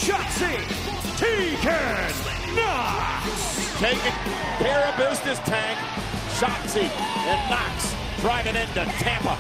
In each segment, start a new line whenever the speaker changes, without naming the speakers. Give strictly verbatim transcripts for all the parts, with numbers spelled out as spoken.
Shotzi Tegan Knox.
Taking care of business, Tank. Shotzi and Knox driving into Tampa.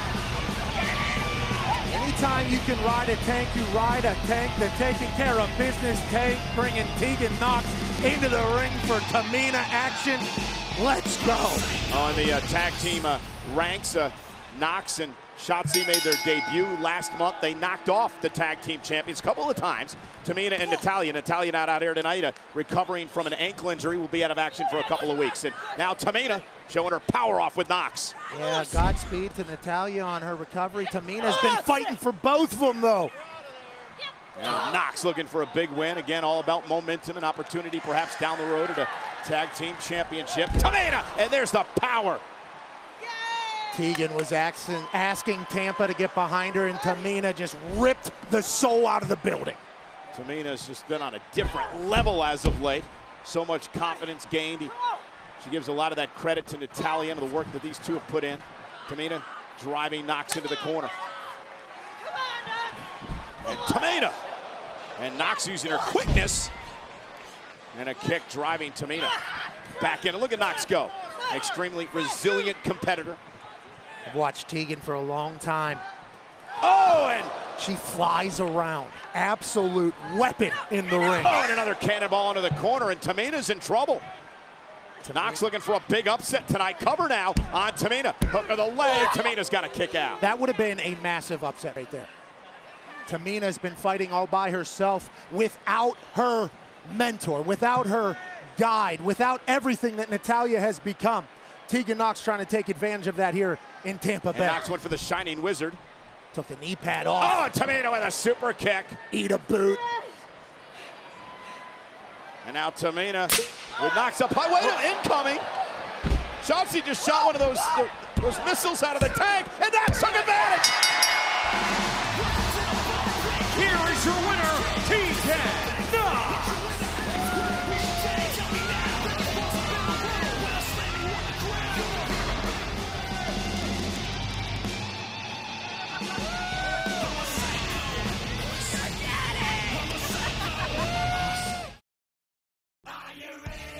Anytime you can ride a tank, you ride a tank. They're taking care of business. Tank bringing Tegan Knox into the ring for Tamina action. Let's go.
On the uh, tag team uh, ranks, uh, Knox and Shotzi made their debut last month. They knocked off the tag team champions a couple of times. Tamina and Natalya. Natalya not out here tonight, uh, recovering from an ankle injury, will be out of action for a couple of weeks. And now Tamina showing her power off with Knox.
Yeah, Godspeed to Natalya on her recovery. Tamina's been fighting for both of them, though.
And Knox looking for a big win. Again, all about momentum and opportunity perhaps down the road at a tag team championship. Tamina, and there's the power.
Tegan was asking, asking Tampa to get behind her, and Tamina just ripped the soul out of the building.
Tamina's just been on a different level as of late. So much confidence gained. She gives a lot of that credit to Natalya and the work that these two have put in. Tamina driving Knox into the corner. And Tamina. And Knox using her quickness. And a kick driving Tamina back in. And look at Knox go. Extremely resilient competitor.
I've watched Tegan for a long time.
Oh, and
she flies around. Absolute weapon in the ring.
Oh, and another cannonball into the corner, and Tamina's in trouble. Knox looking for a big upset tonight. Cover now on Tamina. Hook of the leg. Tamina's got to kick out.
That would have been a massive upset right there. Tamina's been fighting all by herself without her mentor, without her guide, without everything that Natalya has become. Tegan Knox trying to take advantage of that here in Tampa Bay.
Knox went for the Shining Wizard.
Took the knee pad off.
Oh, Tamina with a super kick.
Eat a boot.
And now Tamina with Knox up high. Wait, oh. Incoming. Shotzi just shot one of those, those missiles out of the tank, and Knox took advantage.
Here is your winner, Tegan Knox.
Are you ready?